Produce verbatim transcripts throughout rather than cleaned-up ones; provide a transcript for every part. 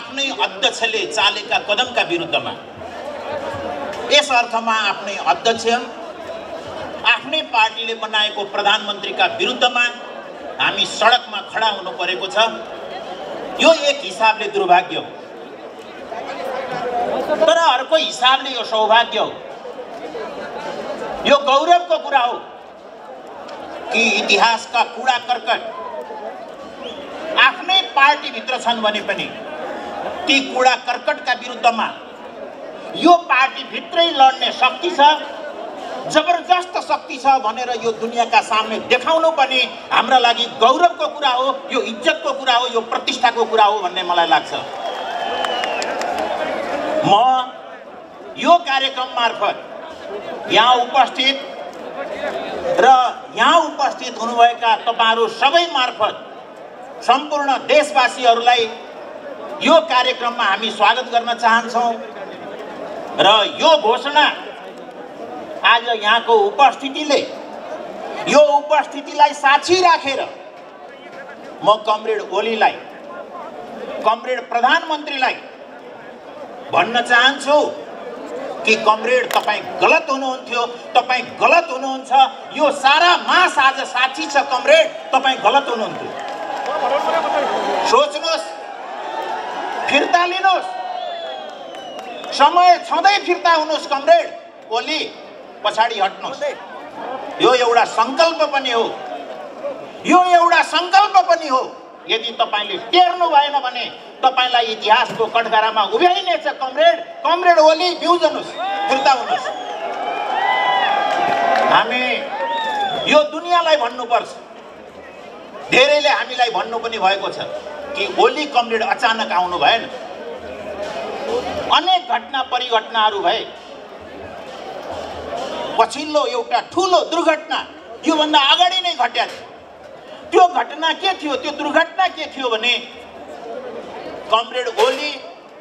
आफ्नै अध्यक्षले चालेका कदमका विरुद्धमा, यस अर्थमा आफ्नै अध्यक्ष आफ्नै पार्टीले बनाएको प्रधानमन्त्रीका विरुद्धमा हामी सडकमा खडा हुनु परेको छ। यो एक हिसाबले दुर्भाग्य हो, तर अर्को हिसाबले यो सौभाग्य हो। यो गौरवको कुरा हो कि इतिहासका कूडा कर्कट आफ्नै पार्टीभित्र छन् भने पनि ती कूडा कर्कटका विरुद्धमा यो पार्टीभित्रै लड्ने शक्ति छ, जबरजस्त शक्ति छ भनेर यो दुनियाँका सामने देखाउनु पनि हाम्रा लागि गौरवको कुरा हो, यो इज्जतको कुरा हो, यो प्रतिष्ठाको कुरा हो भन्ने मलाई लाग्छ। म यो कार्यक्रम मार्फत यहाँ उपस्थित र यहाँ उपस्थित हुनुभएका तपाईहरु सबै मार्फत सम्पूर्ण देशवासीहरूलाई यो कार्यक्रममा हामी स्वागत गर्न चाहन्छौं र यो घोषणा आज यहाँको उपस्थितिले यो उपस्थितिलाई साक्षी राखेर म कमरेड ओलीलाई, कमरेड प्रधानमन्त्रीलाई भन्न चाहन्छु कि कमरेड तपाईं गलत हुनुहुन्थ्यो, तपाईं गलत हुनुहुन्छ। यो सारा मास आज साक्षी छ कमरेड, तपाईं गलत हुनुहुन्थ्यो। सोच्नुहोस्, फिर्ता लिनुहोस्, समय छँदै फिर्ता हुनुहोस् कमरेड ओली, पछाडी हट्नुहोस्। यो एउटा संकल्प पनि हो, यो एउटा संकल्प पनि हो। यदि तपाईले टेर्नु भएन भने तपाईलाई इतिहासको कठघरामा उभ्याइनेछ कमरेड। कमरेड ओली बिउजनुहोस्, फिर्ता हुनुहोस्। हामी यो दुनियाँलाई भन्नुपर्छ, धेरैले हामीलाई भन्नु पनि भएको छ कि ओली कमरेड अचानक आउनु भएन। अनेक घटना परिघटनाहरू भए, पछिल्लो एउटा ठूलो दुर्घटना योभन्दा अगाडि नै घट्या थियो। त्यो घटना के थियो, त्यो दुर्घटना के थियो भने कमरेड ओली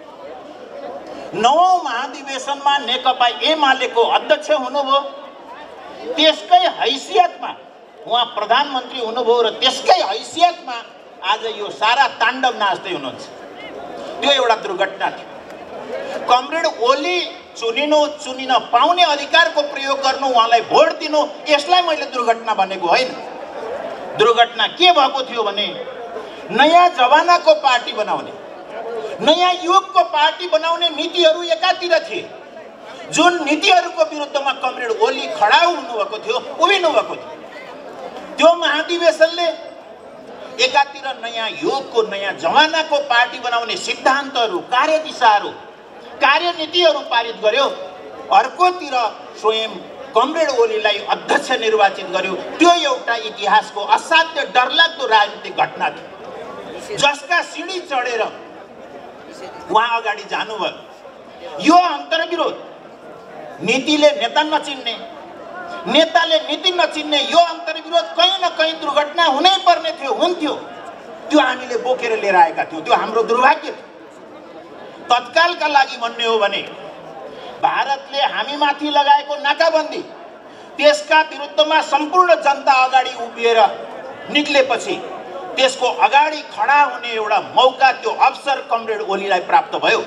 नवौं महाधिवेशनमा नेकपा एमालेको अध्यक्ष हुनुभयो। त्यसकै हैसियतमा उहाँ प्रधानमन्त्री हुनुभयो र त्यसकै हैसियतमा आज यो सारा ताण्डव नाच्दै हुनुहुन्छ। त्यो एउटा दुर्घटना थियो। कमरेड ओली चुनिनु, चुनिन पाउने अधिकारको प्रयोग गर्नु, उहाँलाई भोट दिनु, यसलाई मैले दुर्घटना भनेको होइन। दुर्घटना के भएको थियो भने नयाँ जमानाको पार्टी बनाउने, नयाँ युगको पार्टी बनाउने नीतिहरू एकातिर थिए। जुन नीतिहरूको विरुद्धमा कमरेड ओली खडा हुनुभएको थियो, उभिनु भएको थियो। त्यो महाधिवेशनले एकातिर नयाँ युगको, नयाँ जमानाको पार्टी बनाउने सिद्धान्तहरू, कार्यदिशाहरू, कार्यनीतिहरू पारित गर्यो। अर्कोतिर स्वयं कमरेड ओलीलाई अध्यक्ष निर्वाचित गर्यो। त्यो एउटा इतिहासको असाध्य डरलाग्दो राजनीतिक घटना थियो, जसका सिँढी चढेर उहाँ अगाडि जानुभयो। यो अन्तर्विरोध, नीतिले नेता नचिन्ने, नेताले नीति नचिन्ने यो अन्तर्विरोध कहीँ न कहीँ दुर्घटना हुनै पर्ने थियो, हुन्थ्यो। त्यो हामीले बोकेर लिएर आएका थियौँ। त्यो हाम्रो दुर्भाग्य थियो। तत्कालका लागि भन्ने हो भने भारतले हामीमाथि लगाएको नाकाबन्दी, त्यसका विरुद्धमा सम्पूर्ण जनता अगाडि उभिएर निक्लेपछि त्यसको अगाडि खडा हुने एउटा मौका, त्यो अवसर कमरेड ओलीलाई प्राप्त भयो।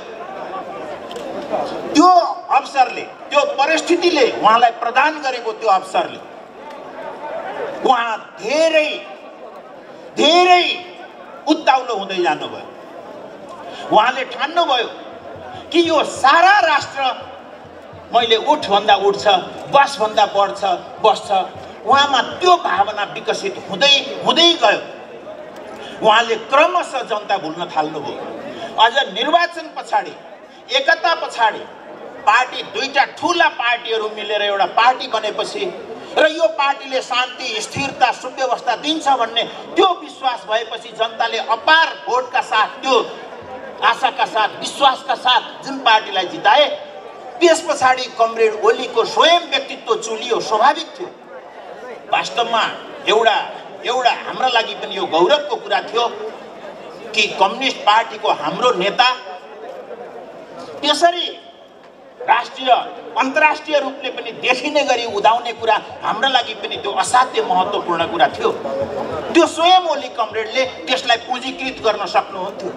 त्यो अवसरले, त्यो परिस्थितिले उहाँलाई प्रदान गरेको त्यो अवसरले उहाँ धेरै धेरै उत्ताउलो हुँदै जानुभयो। उहाँले ठान्नुभयो कि यो सारा राष्ट्र मैले उठ भन्दा उठ्छ, बस भन्दा बढ्छ, बस्छ। उहाँमा त्यो भावना विकसित हुँदै हुँदै गयो। उहाँले क्रमशः जनता भुल्न थाल्नुभयो। अझ निर्वाचन पछाडि, एकता पछाडि पार्टी, दुईटा ठूला पार्टीहरू मिलेर एउटा पार्टी बनेपछि र यो पार्टीले शान्ति, स्थिरता, सुव्यवस्था दिन्छ भन्ने त्यो विश्वास भएपछि जनताले अपार भोटका साथ, त्यो आशाका साथ, विश्वासका साथ जुन पार्टीलाई जिताए, त्यस पछाडि कमरेड ओलीको स्वयं व्यक्तित्व चुलियो। स्वाभाविक थियो। वास्तवमा एउटा एउटा हाम्रा लागि पनि यो गौरवको कुरा थियो कि कम्युनिस्ट पार्टीको हाम्रो नेता त्यसरी राष्ट्रिय, अन्तर्राष्ट्रिय रूपले पनि देखिने गरी उदाउने कुरा हाम्रा लागि पनि त्यो असाध्य महत्त्वपूर्ण कुरा थियो। त्यो स्वयं ओली कमरेडले त्यसलाई पुँजीकृत गर्न सक्नुहुन्थ्यो।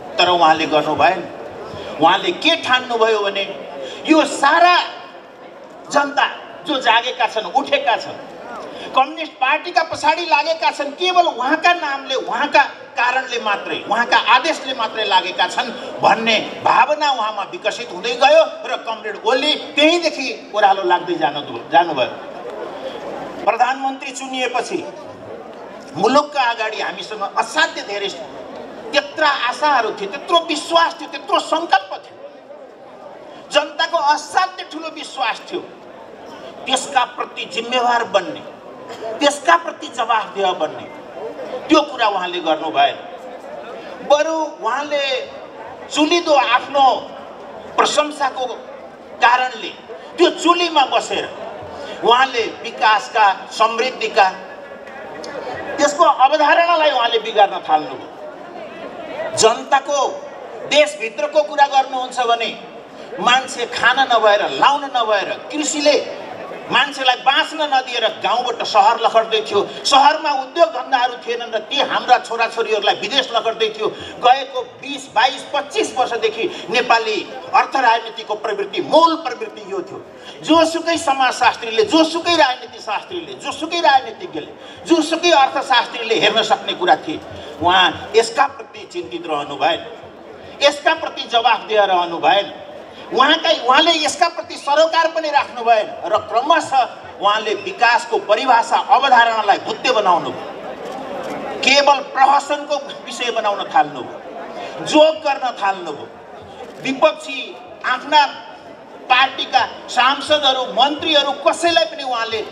तर उहाँले गर्नु भएन। उहाँले के ठान्नुभयो भने यो सारा जनता जो जागेका छन्, उठेका छन्, कम्युनिस्ट पार्टीका पछाडि लागेका छन्, केवल उहाँका नामले, उहाँका कारणले मात्रै, उहाँका आदेशले मात्रै लागेका छन् भन्ने भावना उहाँमा विकसित हुँदै गयो र कमरेड ओली त्यहीँदेखि ओह्रालो लाग्दै जानु जानुभयो। प्रधानमन्त्री चुनिएपछि मुलुकका अगाडि हामीसँग असाध्य धेरै त्यत्रा आशाहरू थिए, त्यत्रो विश्वास थियो, त्यत्रो सङ्कल्प थियो, जनताको असाध्य ठुलो विश्वास थियो। त्यसका प्रति जिम्मेवार बन्ने, त्यसका प्रति जवाफदेह बन्ने, त्यो कुरा उहाँले गर्नु भएन। बरु उहाँले चुलिदो आफ्नो प्रशंसाको कारणले त्यो चुलीमा बसेर उहाँले विकासका, समृद्धिका, त्यसको अवधारणालाई उहाँले बिगार्न थाल्नुभयो। जनताको देशभित्रको कुरा गर्नुहुन्छ भने मान्छे खान नभएर, लाउन नभएर, कृषिले मान्छेलाई बाँच्न नदिएर गाउँबाट सहर लखड्दै थियो। सहरमा उद्योग धन्दाहरू थिएनन् र ती हाम्रा छोराछोरीहरूलाई विदेश लखड्दै थियो। गएको बिस बाइस पच्चिस वर्षदेखि नेपाली अर्थ राजनीतिको प्रवृत्ति, मूल प्रवृत्ति यो थियो। जोसुकै समाजशास्त्रीले, जोसुकै राजनीति शास्त्रीले, जोसुकै राजनीतिज्ञले, जोसुकै अर्थशास्त्रीले हेर्न सक्ने कुरा थिए। उहाँ यसका प्रति चिन्तित रहनु भएन, यसका प्रति जवाफदेह रहनु भएन, उहाँकै उहाँले यसका प्रति सरोकार पनि राख्नु भएन र क्रमशः उहाँले विकासको परिभाषा, अवधारणालाई भुत्ते बनाउनु भयो। केवल प्रहसनको विषय बनाउन थाल्नुभयो, जोक गर्न थाल्नुभयो। विपक्षी आफ्ना पार्टीका सांसदहरू, मन्त्रीहरू कसैलाई पनि उहाँले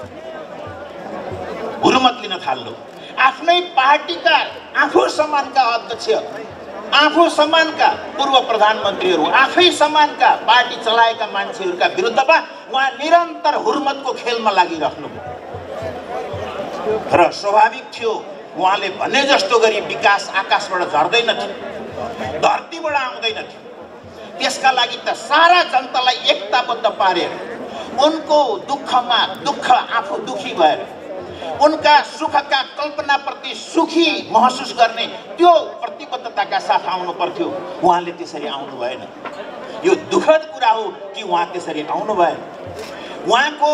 हुर्मत लिन थाल्नुभयो। आफ्नै पार्टीका आफू समानका अध्यक्ष, आफू समानका पूर्व प्रधानमन्त्रीहरू, आफै समानका पार्टी चलाएका मान्छेहरूका विरुद्धमा उहाँ निरन्तर हुर्मतको खेलमा लागिराख्नुभयो र स्वाभाविक थियो उहाँले भने जस्तो गरी विकास आकाशबाट झर्दैन थियो, धरतीबाट आउँदैन थियो। त्यसका लागि त सारा जनतालाई एकताबद्ध पारेर, उनको दुःखमा दुःख आफू दुखी भएर, उनका सुखका कल्पनाप्रति सुखी महसुस गर्ने त्यो प्रतिबद्धताका साथ आउनु पर्थ्यो। उहाँले त्यसरी आउनु भएन। यो दुःखद कुरा हो कि उहाँ त्यसरी आउनु भएन। उहाँको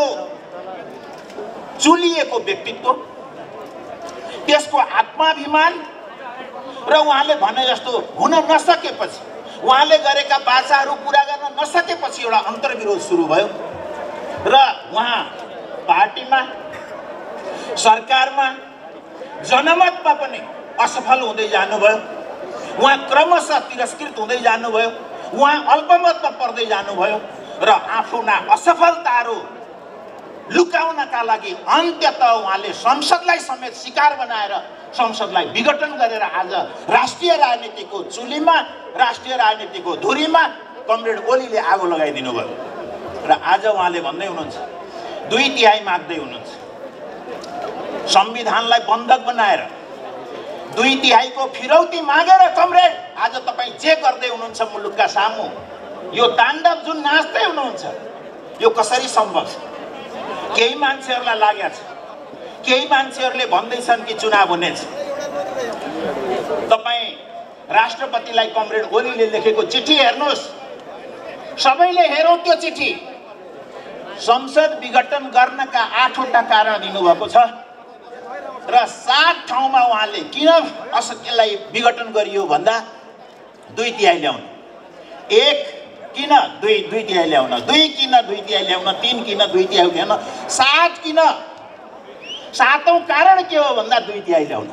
चुलिएको व्यक्तित्व, त्यसको आत्माभिमान र उहाँले भने जस्तो हुन नसकेपछि, उहाँले गरेका बाचाहरू पुरा गर्न नसकेपछि एउटा अन्तर्विरोध सुरु भयो र उहाँ पार्टीमा, सरकारमा, जनमतमा पनि असफल हुँदै जानुभयो। उहाँ क्रमशः तिरस्कृत हुँदै जानुभयो, उहाँ अल्पमतमा पर्दै जानुभयो र आफ्ना असफलताहरू लुकाउनका लागि अन्त्यतः उहाँले संसदलाई समेत शिकार बनाएर, संसदलाई विघटन गरेर आज राष्ट्रिय राजनीतिको चुलीमा, राष्ट्रिय राजनीतिको धुरीमा कमरेड ओलीले आगो लगाइदिनु भयो र आज उहाँले भन्दै हुनुहुन्छ, दुई तिहाई माग्दै हुनुहुन्छ। संविधानलाई बन्धक बनाएर दुई तिहाईको फिरौती मागेर कमरेड आज तपाईँ जे गर्दै हुनुहुन्छ मुलुकका सामु, यो ताण्डव जुन नाच्दै हुनुहुन्छ, यो कसरी सम्भव छ? केही मान्छेहरूलाई लागेको छ, केही मान्छेहरूले भन्दैछन् कि चुनाव हुनेछ। तपाईँ राष्ट्रपतिलाई कमरेड ओलीले लेखेको चिठी हेर्नुहोस्, सबैले हेरौँ त्यो चिठी। संसद विघटन गर्नका आठवटा कारण दिनुभएको छ र सात ठाउँमा उहाँले किन यसलाई विघटन गरियो भन्दा दुई तिहाई ल्याउन, एक किन दुई दुई तिहाई ल्याउन, दुई किन दुई तिहाई ल्याउन, तीन किन दुई तिहाई ल्याउन, सात किन, सातौं कारण के हो भन्दा दुई तिहाई ल्याउन।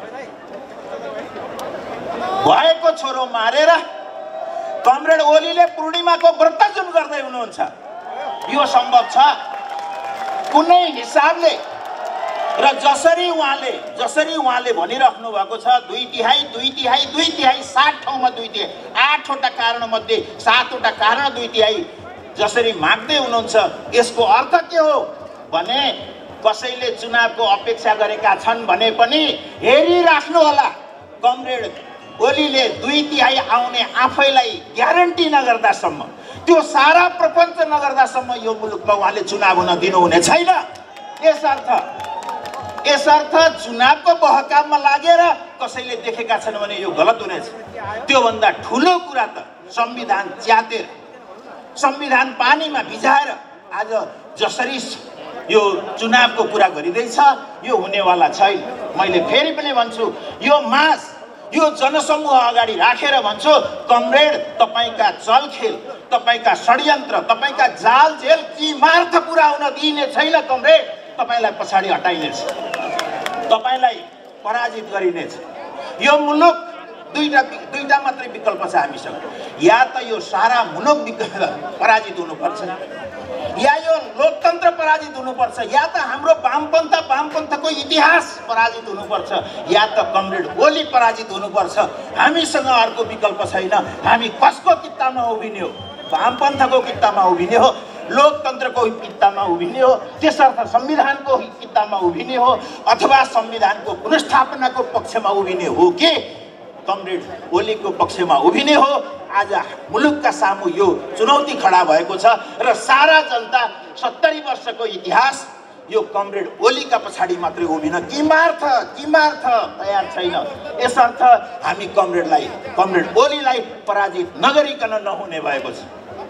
भएको छोरो मारेर कमरेड ओलीले पूर्णिमाको व्रत जुन गर्दै हुनुहुन्छ, यो सम्भव छ कुनै हिसाबले? र जसरी उहाँले जसरी उहाँले भनिराख्नु भएको छ दुई तिहाई दुई तिहाई दुई तिहाई सात ठाउँमा दुई तिहाई, आठवटा कारण मध्ये सातवटा कारण दुई तिहाई जसरी माग्दै हुनुहुन्छ, यसको अर्थ के हो भने कसैले चुनावको अपेक्षा गरेका छन् भने पनि हेरिराख्नु होला। कमरेड ओलीले दुई तिहाई आउने आफैलाई ग्यारेन्टी नगर्दासम्म, त्यो सारा प्रपञ्च नगर्दासम्म यो मुलुकमा उहाँले चुनाव हुन दिनुहुने छैन। यसर्थ यसर्थ चुनावको बहकाममा लागेर कसैले देखेका छन् भने यो गलत हुनेछ। त्योभन्दा ठुलो कुरा त संविधान च्यातेर संविधान पानीमा भिजाएर आज जसरी यो चुनावको कुरा गरिँदैछ यो हुनेवाला छैन। मैले फेरि पनि भन्छु, यो मास यो जनसमूह अगाडि राखेर भन्छु, कमरेड तपाईका चलखेल, तपाईका षड्यन्त्र, तपाईका जाल जेल किमार्थ पुरा हुन दिइने छैन। कमरेड तपाईलाई पछाडि हटाइनेछ, तपाईलाई पराजित गरिनेछ। यो मुलुक दुईटा दुईटा मात्रै विकल्प छ हामीसँग, या त यो सारा मुलुक पराजित हुनुपर्छ, या यो लोकतन्त्र पराजित हुनुपर्छ, या त हाम्रो वामपन्थ वामपन्थको इतिहास पराजित हुनुपर्छ, या त कमरेड ओली पराजित हुनुपर्छ। हामीसँग अर्को विकल्प छैन। हामी कसको कित्तामा उभिने हो? वामपन्थको कित्तामा उभिने हो, लोकतन्त्रको कित्तामा उभिने हो, त्यसर्थ संविधानको कित्तामा उभिने हो, अथवा संविधानको पुनर्स्थापनाको पक्षमा उभिने हो कि कमरेड ओलीको पक्षमा उभिने हो? आज मुलुकका सामु यो चुनौती खडा भएको छ र सारा जनता सत्तरी वर्षको इतिहास यो कमरेड ओलीका पछाडि मात्रै उभिन किमार्थ किमार्थ तयार छैन। यसर्थ हामी कमरेडलाई कमरेड ओलीलाई पराजित नगरिकन नहुने भएको छ।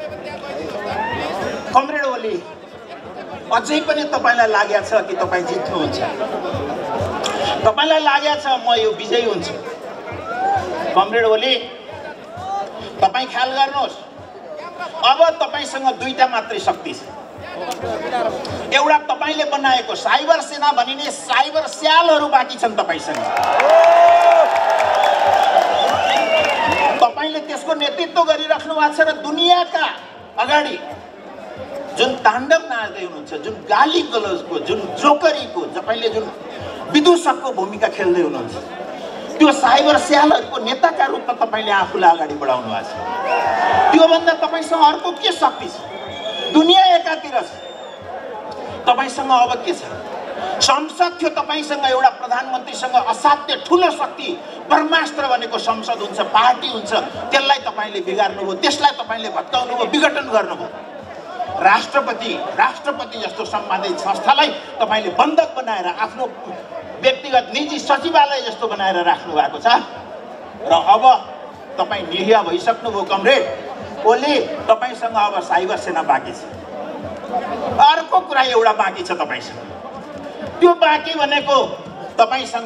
कमरेड ओली, अझै पनि तपाईलाई लागेको छ कि तपाईँ जित्नुहुन्छ? तपाईलाई लागेको छ म यो विजयी हुन्छु? कमरेड ओली, तपाईँ ख्याल गर्नुहोस्, अब तपाईसँग दुईटा मात्रै शक्ति छ। एउटा तपाईले बनाएको साइबर सेना भनिने साइबर स्यालहरू बाँकी छन् तपाईसँग। तपाईले त्यसको नेतृत्व गरिराख्नु भएको छ र दुनियाँका अगाडि जुन ताण्डव नाच्दै हुनुहुन्छ, जुन गाली गलौजको, जुन जोकरीको, तपाईँले जुन विदूषकको भूमिका खेल्दै हुनुहुन्छ, त्यो साइबर स्यालहरूको नेताका रूपमा तपाईँले आफूलाई अगाडि बढाउनु भएको छ। त्योभन्दा तपाईँसँग अर्को के शक्ति छ? दुनियाँ एकातिर छ, तपाईँसँग अब के छ? संसद थियो तपाईँसँग, एउटा प्रधानमन्त्रीसँग असाध्य ठुलो शक्ति, ब्रह्मास्त्र भनेको संसद हुन्छ, पार्टी हुन्छ। त्यसलाई तपाईँले बिगार्नुभयो, त्यसलाई तपाईँले भत्काउनुभयो, विघटन गर्नुभयो। राष्ट्रपति राष्ट्रपति जस्तो सम्मानित संस्थालाई तपाईँले बन्धक बनाएर आफ्नो व्यक्तिगत निजी सचिवालय जस्तो बनाएर राख्नु भएको छ। र अब तपाईँ निहिया भइसक्नुभयो कमरेड ओली, तपाईँसँग अब साइबर सेना बाँकी छ। अर्को कुरा एउटा बाँकी छ तपाईँसँग, त्यो बाँकी भनेको तपाईँसँग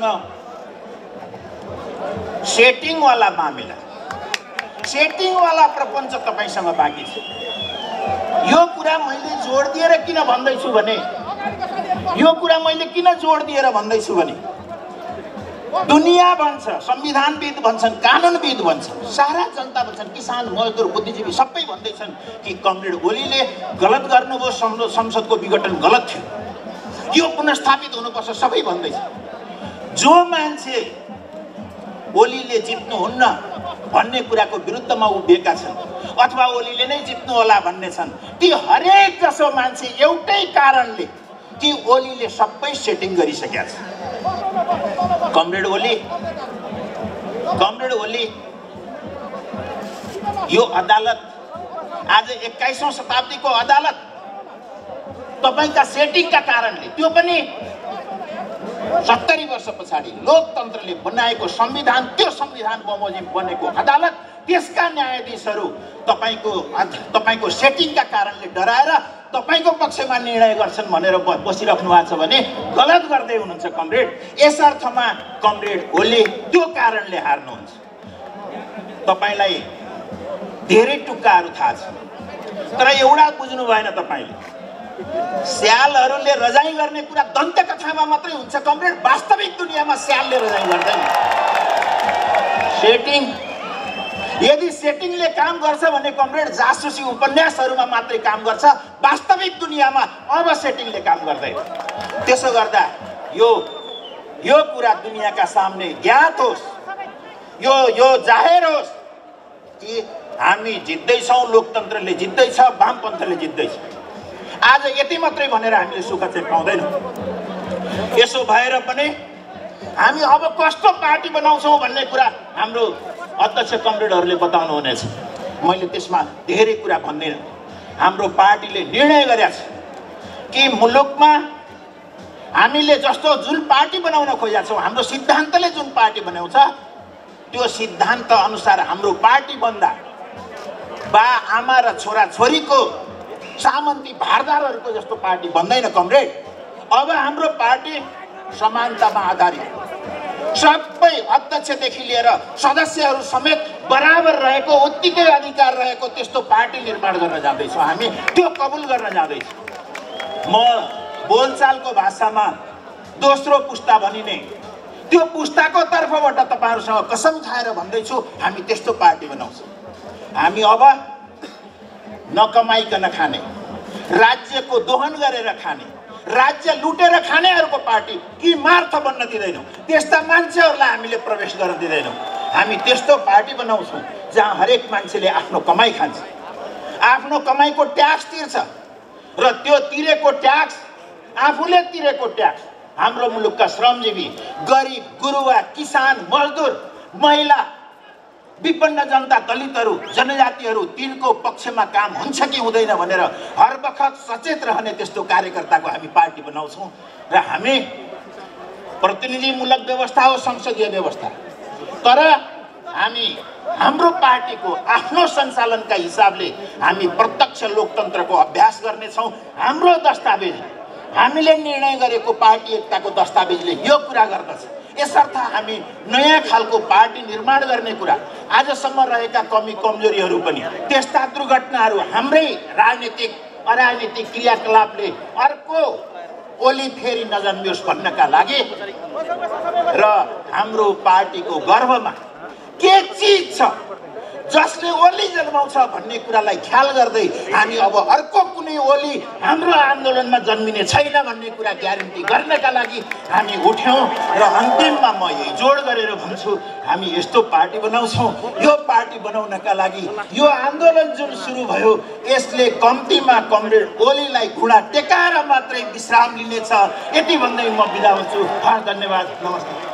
सेटिङवाला मामिला, सेटिङवाला प्रपञ्च तपाईँसँग बाँकी छ। यो कुरा मैले जोड दिएर किन भन्दैछु भने यो कुरा मैले किन जोड दिएर भन्दैछु भने दुनिया भन्छ, संविधानविद भन्छन्, कानुनविद भन्छन्, सारा जनता भन्छन्, किसान मजदुर बुद्धिजीवी सबै भन्दैछन् कि कमरेड ओलीले गलत गर्नुभयो, संसदको विघटन गलत थियो, यो पुनर्स्थापित हुनुपर्छ, सबै भन्दैछ। जो मान्छे ओलीले जित्नुहुन्न भन्ने कुराको विरुद्धमा उभिएका छन् अथवा ओलीले नै जित्नु होला भन्ने छन्, ती हरेक जसो मान्छे एउटै कारणले कि ओलीले सबै सेटिङ गरिसकेका छ। कमरेड ओली कमरेड ओली यो अदालत आज एक्काइसौं शताब्दीको अदालत तपाईका सेटिङका कारणले, त्यो पनि सत्तरी वर्ष पछाडि लोकतन्त्रले बनाएको संविधान, त्यो संविधान बमोजिम बनेको अदालत, त्यसका न्यायाधीशहरू तपाईको तपाईको सेटिङका कारणले डराएर तपाईको पक्षमा निर्णय गर्छन् भनेर बसिराख्नु भएको छ भने गलत गर्दै हुनुहुन्छ कमरेड। यस अर्थमा कमरेड ओली त्यो कारणले हार्नुहुन्छ। तपाईलाई धेरै टुक्काहरू थाहा छ, तर एउटा बुझ्नु भएन तपाईले, स्यालहरूले रजाई गर्ने कुरा दन्तकथामा मात्रै हुन्छ कमरेड, वास्तविक दुनियाँमा स्यालले रजाई गर्दैन। सेटिङ यदि सेटिङले काम गर्छ भने कमरेड जासुसी उपन्यासहरूमा मात्रै काम गर्छ, वास्तविक दुनियाँमा अब सेटिङले काम गर्दैन। त्यसो गर्दा यो यो कुरा दुनियाँका सामने ज्ञात होस्, यो यो जाहेर होस् कि हामी जित्दैछौँ, लोकतन्त्रले जित्दैछ, वामपन्थले जित्दैछ। आज यति मात्रै भनेर हामीले सुख चाहिँ पाउँदैनौँ। यसो भएर पनि हामी अब कस्तो पार्टी बनाउँछौँ भन्ने कुरा हाम्रो अध्यक्ष कमरेडहरूले बताउनु हुनेछ। मैले त्यसमा धेरै कुरा भन्दिनँ। हाम्रो पार्टीले निर्णय गरेको छ कि मुलुकमा हामीले जस्तो जुन पार्टी बनाउन खोजेका छौँ, हाम्रो सिद्धान्तले जुन पार्टी बनाउँछ त्यो सिद्धान्त अनुसार हाम्रो पार्टी बन्दा बा आमा र छोरा छोरीको सामन्ती भारदारहरूको जस्तो पार्टी बन्दैन कमरेड। अब हाम्रो पार्टी समानतामा आधारित, सबै अध्यक्षदेखि लिएर सदस्यहरू समेत बराबर रहेको, उत्तिकै अधिकार रहेको त्यस्तो पार्टी निर्माण गर्न जाँदैछौँ हामी, त्यो कबुल गर्न जाँदैछौँ। म बोलचालको भाषामा दोस्रो पुस्ता भनिने त्यो पुस्ताको तर्फबाट तपाईँहरूसँग कसम खाएर भन्दैछु, हामी त्यस्तो पार्टी बनाउँछौँ। हामी अब नकमाइकन खाने, राज्यको दोहन गरेर खाने, राज्य लुटेर खानेहरूको पार्टी कि मार्थ बन्न दिँदैनौँ, त्यस्ता मान्छेहरूलाई हामीले प्रवेश गर्न दिँदैनौँ। हामी त्यस्तो पार्टी बनाउँछौँ जहाँ हरेक मान्छेले आफ्नो कमाइ खान्छ, आफ्नो कमाइको ट्याक्स तिर्छ र त्यो तिरेको ट्याक्स, आफूले तिरेको ट्याक्स हाम्रो मुलुकका श्रमजीवी, गरिब, गुरुवा, किसान, मजदुर, महिला, विपन्न जनता, दलितहरू, जनजातिहरू, तिनको पक्षमा काम हुन्छ कि हुँदैन भनेर हर बखत सचेत रहने त्यस्तो कार्यकर्ताको हामी पार्टी बनाउँछौँ। र हामी प्रतिनिधिमूलक व्यवस्था हो, संसदीय व्यवस्था, तर हामी हाम्रो पार्टीको आफ्नो सञ्चालनका हिसाबले हामी प्रत्यक्ष लोकतन्त्रको अभ्यास गर्नेछौँ। हाम्रो दस्तावेज, हामीले निर्णय गरेको पार्टी एकताको दस्तावेजले यो कुरा गर्दछ। यसर्थ हामी नयाँ खालको पार्टी निर्माण गर्ने कुरा, आजसम्म रहेका कमी कमजोरीहरू पनि, त्यस्ता दुर्घटनाहरू हाम्रै राजनीतिक अराजनीतिक क्रियाकलापले अर्को ओली फेरि नजन्मियोस् भन्नका लागि र हाम्रो पार्टीको गर्वमा के चिज छ जसले ओली जन्माउँछ भन्ने कुरालाई ख्याल गर्दै हामी अब अर्को कुनै ओली हाम्रो आन्दोलनमा जन्मिने छैन भन्ने कुरा ग्यारेन्टी गर्नका लागि हामी उठ्यौँ। र अन्तिममा म यही जोड गरेर भन्छु, हामी यस्तो पार्टी बनाउँछौँ। यो पार्टी बनाउनका लागि यो आन्दोलन जुन सुरु भयो यसले कम्तीमा कमरेड ओलीलाई घुँडा टेकाएर मात्रै विश्राम लिनेछ। यति भन्दै म बिदा हुन्छु। हस्, धन्यवाद, नमस्ते।